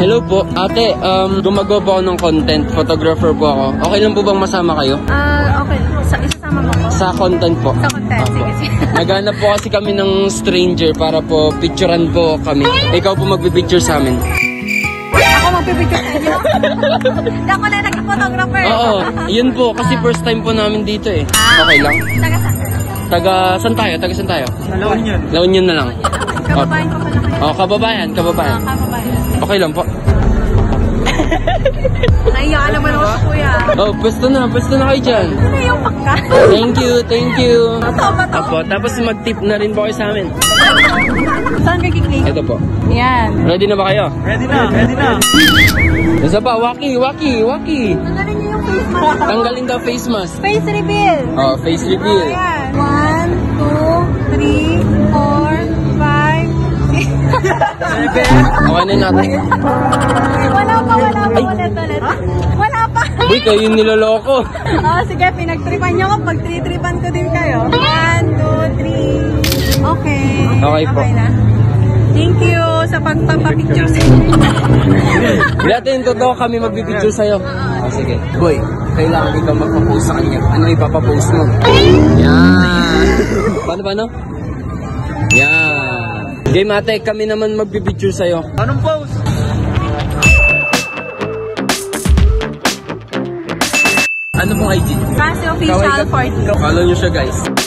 Hello po. Ate, gumagawa po ako ng content. Photographer po ako. Okay lang po bang masama kayo? Okay. Isasama mo po? Sa content po. Sa content, sige. Naghanap po kasi kami ng stranger para po picturean po kami. Ikaw po magpipicture sa amin. Ako magpipicture sa inyo? Hindi ako na nag-photographer. Oo, yun po. Kasi first time po namin dito eh. Okay lang? Taga saan? Taga saan tayo? Taga saan tayo? La Union. La Union na lang. Kababayan ko pala kayo. Oh, kababayan. Kababayan. Okay lang po. Naiya naman ako sa kuya. Oh, pwesto na kayo dyan. Ano yung pakka? Thank you. Bato. Apo, tapos mag-tip na rin po kayo sa amin. Saan ka kiklik? Ito po. Yan. Ready na ba kayo? Ready na. Isa pa, Waki. Tanggalin niyo yung face mask. Tanggalin daw face mask. Face reveal. Oh, face reveal. Ayan. 1, 2, 3, 4, 5, 6. Okay na natin. Wala pa. Ulit. Wala pa. Uy, kayo yung niloloko. Sige, pinagtripan niyo ako. Pag-tripan ko din kayo. 1, 2, 3. Okay. Okay po. Na. Thank you sa pagpapapicture sa inyo. Dati yung totoo kami magbibideo sa'yo. Oh, sige. Boy, kailangan ikaw magpapost sa kanya. Ano ipapapost mo? Yan. Paano? Yan. Game ate, kami naman magbibideo sa'yo. Anong pose? Ano pong IG? Kasi official 40. Follow nyo siya guys.